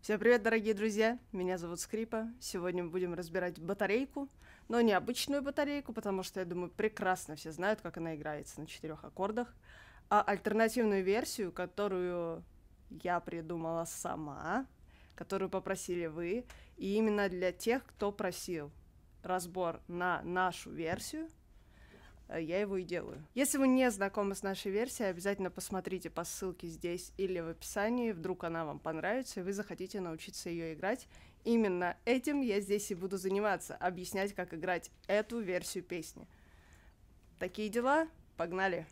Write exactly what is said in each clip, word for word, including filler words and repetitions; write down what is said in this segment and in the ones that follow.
Всем привет, дорогие друзья! Меня зовут Скрипа. Сегодня мы будем разбирать батарейку, но не обычную батарейку, потому что, я думаю, прекрасно все знают, как она играется на четырех аккордах, а альтернативную версию, которую я придумала сама, которую попросили вы, и именно для тех, кто просил разбор на нашу версию, я его и делаю. Если вы не знакомы с нашей версией, обязательно посмотрите по ссылке здесь или в описании, вдруг она вам понравится, и вы захотите научиться ее играть. Именно этим я здесь и буду заниматься, объяснять, как играть эту версию песни. Такие дела, погнали!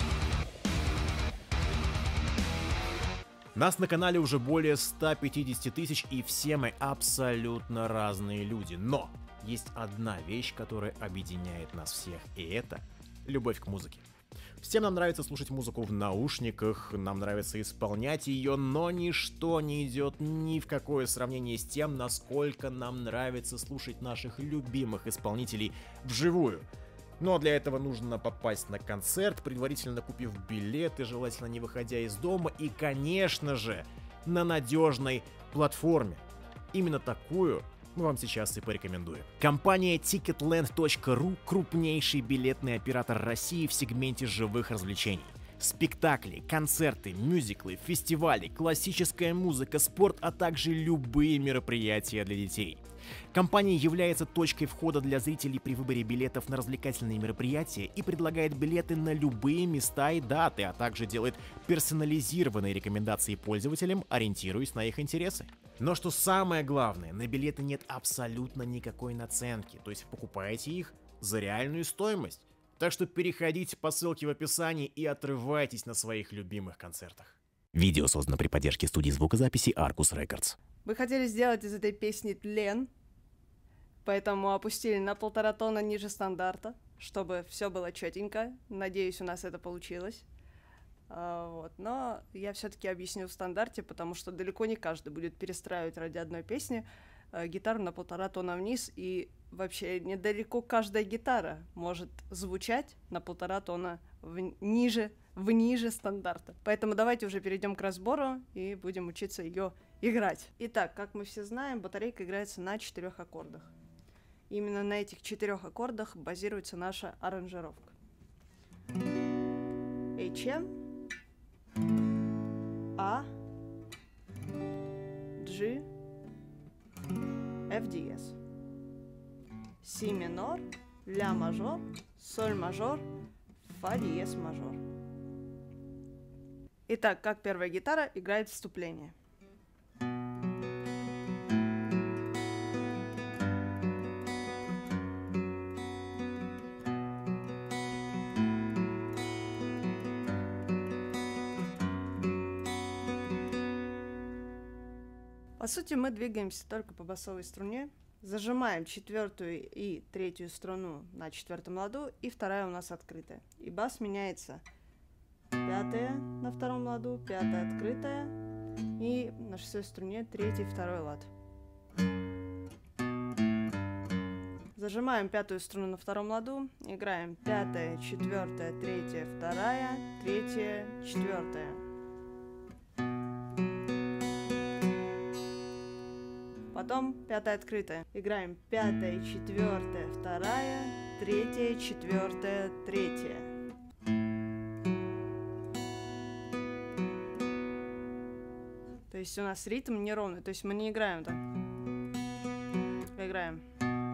Нас на канале уже более ста пятидесяти тысяч, и все мы абсолютно разные люди. Но есть одна вещь, которая объединяет нас всех, и это любовь к музыке. Всем нам нравится слушать музыку в наушниках, нам нравится исполнять ее, но ничто не идет ни в какое сравнение с тем, насколько нам нравится слушать наших любимых исполнителей вживую. Но для этого нужно попасть на концерт, предварительно купив билеты, желательно не выходя из дома, и, конечно же, на надежной платформе. Именно такую мы вам сейчас и порекомендуем. Компания тикетленд точка ру – крупнейший билетный оператор России в сегменте живых развлечений. Спектакли, концерты, мюзиклы, фестивали, классическая музыка, спорт, а также любые мероприятия для детей. Компания является точкой входа для зрителей при выборе билетов на развлекательные мероприятия и предлагает билеты на любые места и даты, а также делает персонализированные рекомендации пользователям, ориентируясь на их интересы. Но что самое главное, на билеты нет абсолютно никакой наценки, то есть покупаете их за реальную стоимость. Так что переходите по ссылке в описании и отрывайтесь на своих любимых концертах. Видео создано при поддержке студии звукозаписи Arcus Records. Вы хотели сделать из этой песни тлен, поэтому опустили на полтора тона ниже стандарта, чтобы все было четенько. Надеюсь, у нас это получилось. А, вот. Но я все-таки объясню в стандарте, потому что далеко не каждый будет перестраивать ради одной песни а, гитару на полтора тона вниз, и вообще недалеко каждая гитара может звучать на полтора тона в... ниже, в ниже стандарта. Поэтому давайте уже перейдем к разбору и будем учиться ее играть. Итак, как мы все знаем, батарейка играется на четырех аккордах. Именно на этих четырех аккордах базируется наша аранжировка. эйч эм, А, G, эф ди эс, Си минор, Ля мажор, Соль мажор, Фа диез мажор. Итак, как первая гитара играет вступление. По сути, мы двигаемся только по басовой струне, зажимаем четвертую и третью струну на четвертом ладу, и вторая у нас открытая. И бас меняется: пятая на втором ладу, пятая открытая, и на шестой струне третий, второй лад. Зажимаем пятую струну на втором ладу, играем пятая, четвертая, третья, вторая, третья, четвертая. Потом пятая открытая. Играем пятая, четвертая, вторая, третья, четвертая, третья. То есть у нас ритм неровный, то есть мы не играем так. Играем.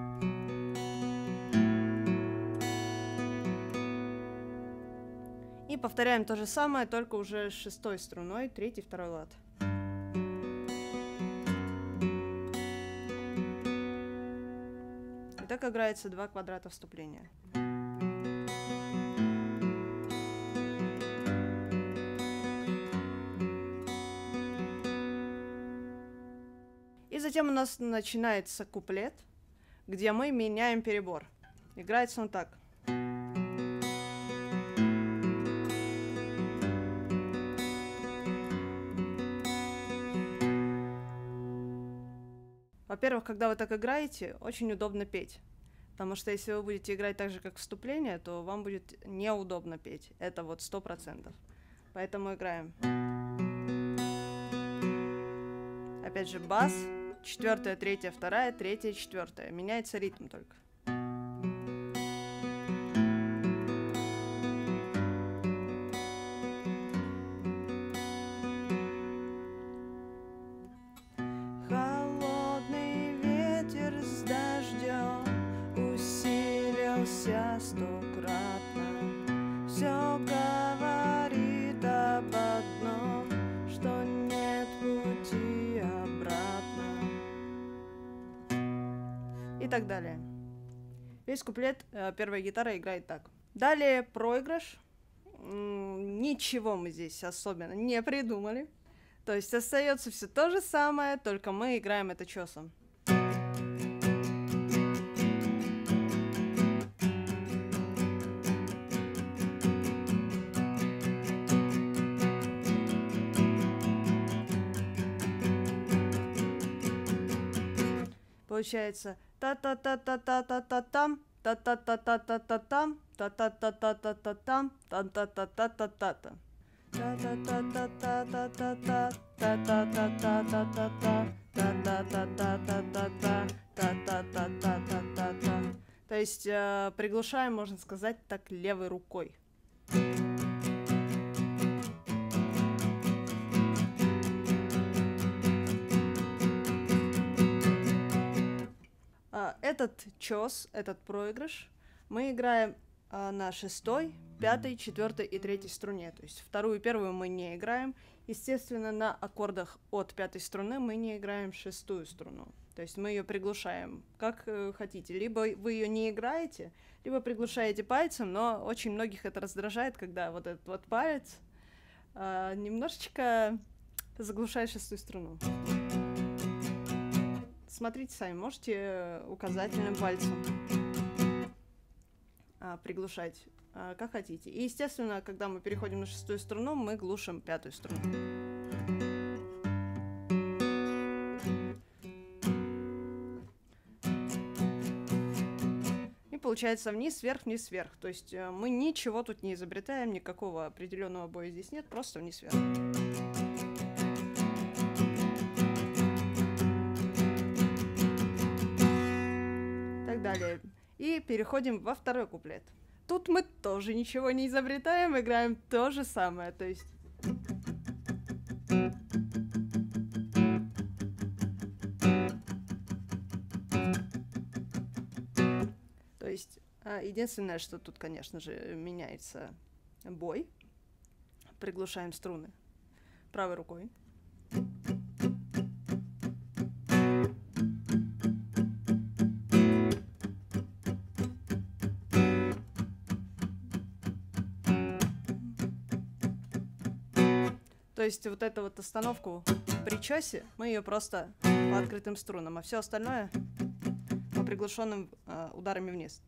И повторяем то же самое, только уже с шестой струной, третий, второй лад. И так играется два квадрата вступления. И затем у нас начинается куплет, где мы меняем перебор. Играется он так. Во-первых, когда вы так играете, очень удобно петь. Потому что если вы будете играть так же, как вступление, то вам будет неудобно петь. Это вот сто процентов. Поэтому играем. Опять же бас, четвертая, третья, вторая, третья, четвертая. Меняется ритм только. Холодный ветер с дождем усилился стократно. Все говорит об одном, что нет пути обратно. И так далее. Весь куплет э, первая гитара играет так. Далее проигрыш. М-м, ничего мы здесь особенно не придумали. То есть остается все то же самое, только мы играем это чесом. Получается та-та-та-та-та-та-та-там, та-та-та-та-та-та-там, та-та-та-та-та-та-там, та-та-та-та-та-та-та. То есть э, приглушаем, можно сказать, так левой рукой. Э, этот чес, этот проигрыш мы играем э, на шестой, пятой, четвертой и третьей струне. То есть вторую и первую мы не играем. Естественно, на аккордах от пятой струны мы не играем шестую струну. То есть мы ее приглушаем как э, хотите. Либо вы ее не играете, либо приглушаете пальцем, но очень многих это раздражает, когда вот этот вот палец э, немножечко заглушает шестую струну. Смотрите сами, можете указательным пальцем э, приглушать э, как хотите. И, естественно, когда мы переходим на шестую струну, мы глушим пятую струну. Получается вниз, вверх, вниз, вверх. То есть э, мы ничего тут не изобретаем, никакого определенного боя здесь нет, просто вниз, вверх. Так далее. И переходим во второй куплет. Тут мы тоже ничего не изобретаем, играем то же самое. То есть... То есть, единственное, что тут, конечно же, меняется бой. Приглушаем струны правой рукой. То есть вот эту вот остановку при чёсе мы ее просто по открытым струнам, а все остальное по приглушенным э, ударами вниз.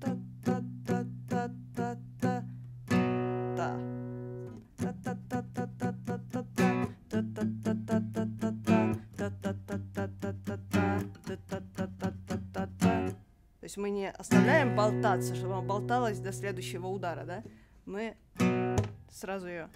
То есть мы не оставляем болтаться, чтобы она болталась до следующего удара, да? Мы сразу ее...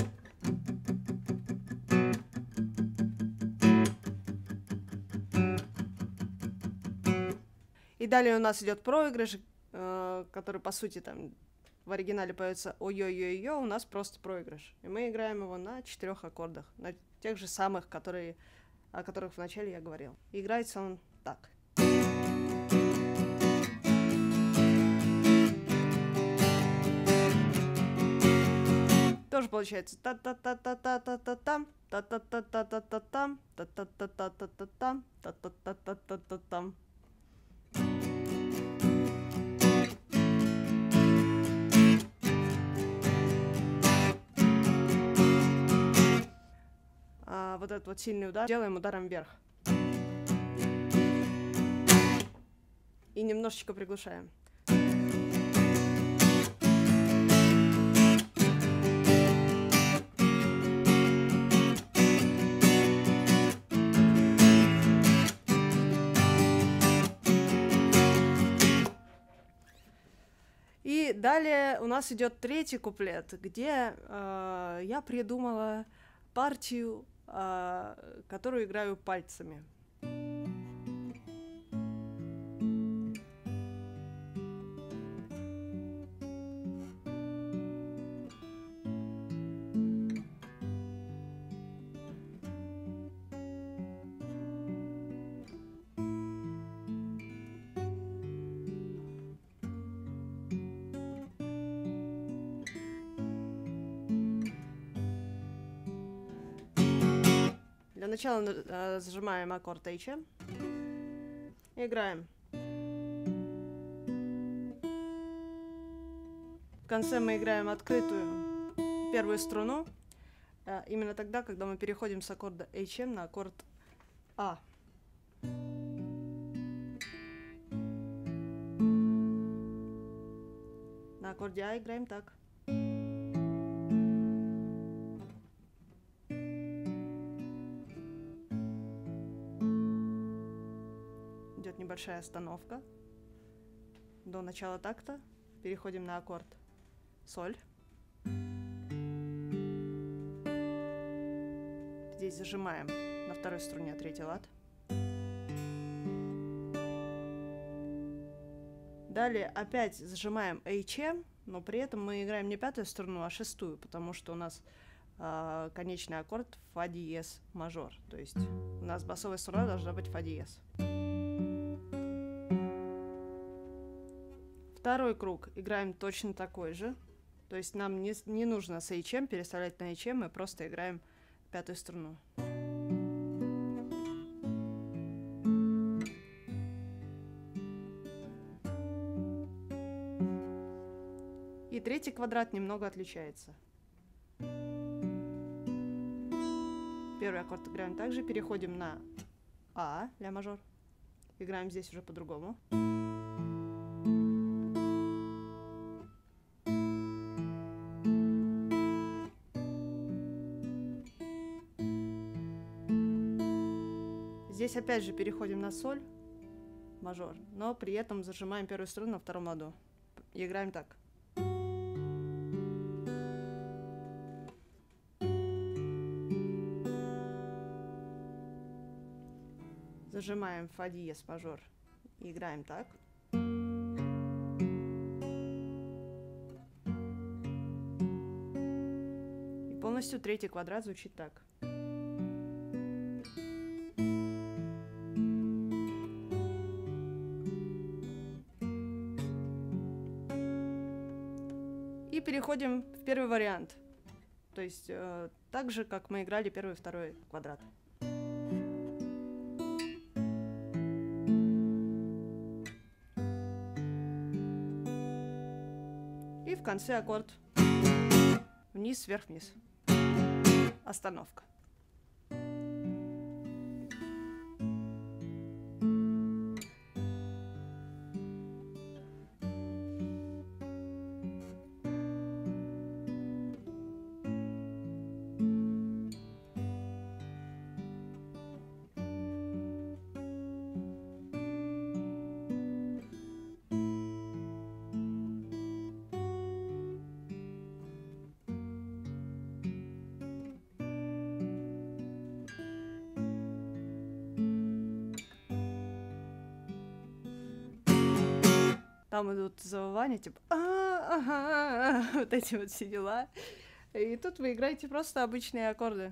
И далее у нас идет проигрыш, э, который, по сути, там в оригинале поется ой-ой-ой-ой, у нас просто проигрыш. И мы играем его на четырех аккордах, на тех же самых, которые, о которых вначале я говорил. И играется он так. Тоже получается та-та-та-та-та-та-та-там, та-та-та-та-та-та-там, та-та-та-та-та-та-там, та-та-та-та-та-та-там. А вот этот вот сильный удар делаем ударом вверх. И немножечко приглушаем. И далее у нас идет третий куплет, где э, я придумала партию а, которую играю пальцами. Для начала э, зажимаем аккорд эйч эм. Играем. В конце мы играем открытую первую струну. Э, именно тогда, когда мы переходим с аккорда эйч эм на аккорд А. На аккорде А играем так. Идет небольшая остановка до начала такта. Переходим на аккорд соль. Здесь зажимаем на второй струне третий лад. Далее опять зажимаем эйч эм, но при этом мы играем не пятую струну, а шестую, потому что у нас э, конечный аккорд фа диез мажор. То есть у нас басовая струна должна быть фа диез. Второй круг играем точно такой же. То есть нам не, не нужно с эйч эм переставлять на эйч эм, мы просто играем пятую струну. И третий квадрат немного отличается. Первый аккорд играем также, переходим на А, ля мажор. Играем здесь уже по-другому. Здесь опять же переходим на соль, мажор, но при этом зажимаем первую струну на втором ладу. И играем так. Зажимаем фа диез мажор и играем так. И полностью третий квадрат звучит так. И переходим в первый вариант. То есть э, так же, как мы играли первый и второй квадрат. И в конце аккорд вниз, вверх, вниз. Остановка. Там идут завывания, типа а-а-а, вот эти вот все дела. И тут вы играете просто обычные аккорды.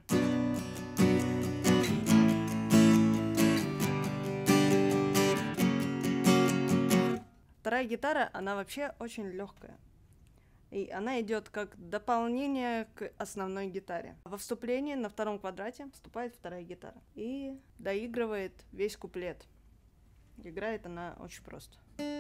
Вторая гитара, она вообще очень легкая. И она идет как дополнение к основной гитаре. Во вступлении на втором квадрате вступает вторая гитара. И доигрывает весь куплет. Играет она очень просто.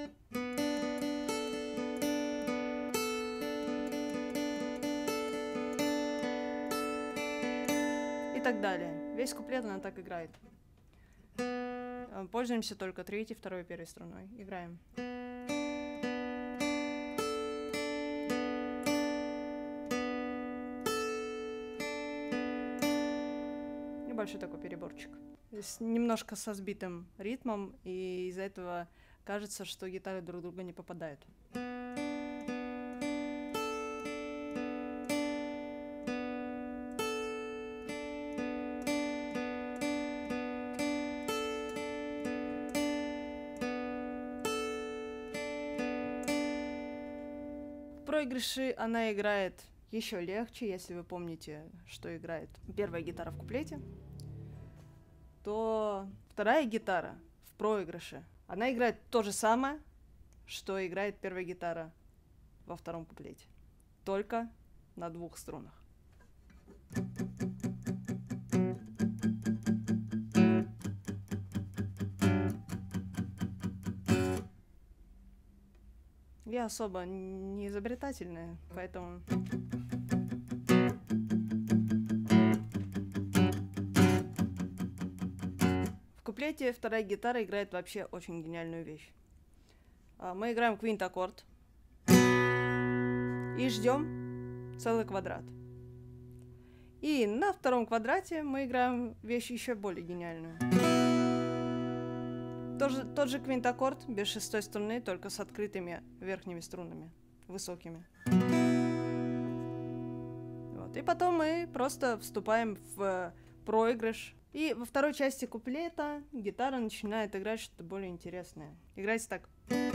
И так далее. Весь куплет она так играет. Пользуемся только третьей, второй, первой струной. Играем. Небольшой такой переборчик. С немножко со сбитым ритмом, и из-за этого кажется, что гитары друг в друга не попадают. проигрыше она играет еще легче, если вы помните, что играет первая гитара в куплете, то вторая гитара в проигрыше, она играет то же самое, что играет первая гитара во втором куплете, только на двух струнах. Я особо не изобретательная, поэтому... В куплете вторая гитара играет вообще очень гениальную вещь. Мы играем квинт-аккорд и ждем целый квадрат. И на втором квадрате мы играем вещь еще более гениальную. Тоже, тот же квинт-аккорд без шестой струны, только с открытыми верхними струнами, высокими. Вот. И потом мы просто вступаем в проигрыш. И во второй части куплета гитара начинает играть что-то более интересное. Играется так.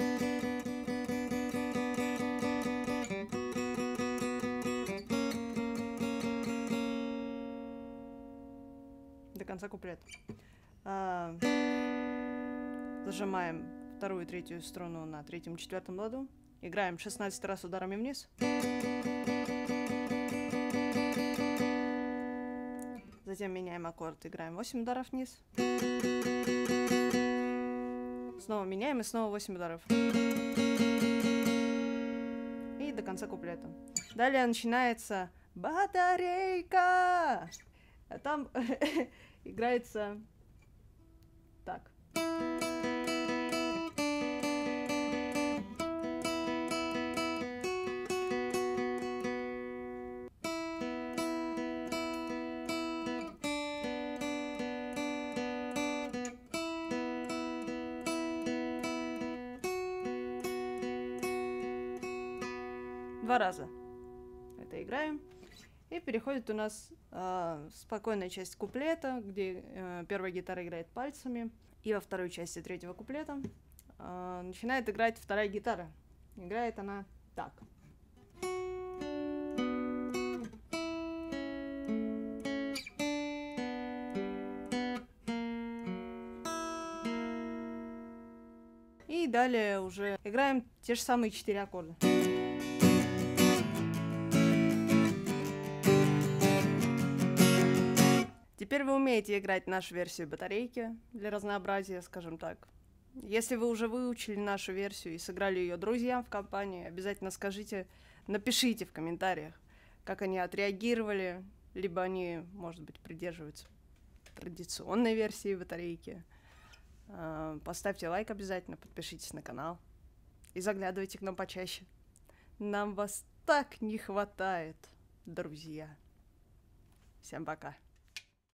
До конца куплета. А, зажимаем вторую и третью струну на третьем и четвертом ладу. Играем шестнадцать раз ударами вниз. Затем меняем аккорд, играем восемь ударов вниз. Снова меняем и снова восемь ударов. И до конца куплета. Далее начинается батарейка. А там играется так. Два раза это играем. И переходит у нас э, спокойная часть куплета, где э, первая гитара играет пальцами. И во второй части третьего куплета э, начинает играть вторая гитара. Играет она так. И далее уже играем те же самые четыре аккорда. Теперь вы умеете играть нашу версию батарейки для разнообразия, скажем так. Если вы уже выучили нашу версию и сыграли ее друзьям в компании, обязательно скажите, напишите в комментариях, как они отреагировали, либо они, может быть, придерживаются традиционной версии батарейки. Поставьте лайк обязательно, подпишитесь на канал и заглядывайте к нам почаще. Нам вас так не хватает, друзья. Всем пока.